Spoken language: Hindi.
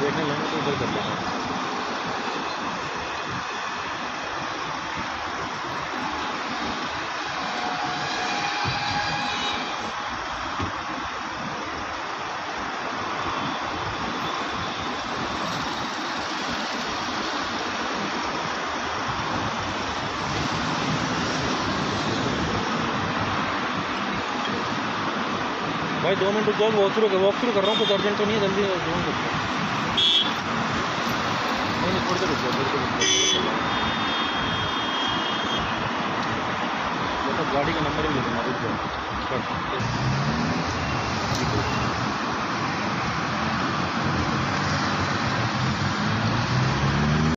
देखने लेंगे तो उधर कर लेंगे। भाई 2 मिनट रुक जाओ, वॉक थ्रू कर रहा हूँ, कुछ अर्जेंट तो नहीं है, जल्दी नहीं, थोड़ी देर रुक जाओ, गाड़ी का नंबर भी ले लेना, रुक जाओ।